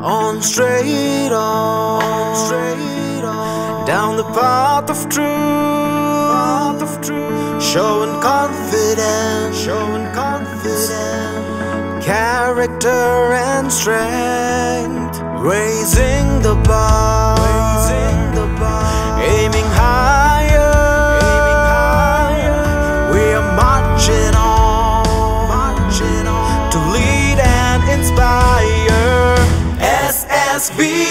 on straight on, down the path of truth, showing confidence, character and strength, raising the bar, aiming higher, we are marching on to lead and inspire. SSVM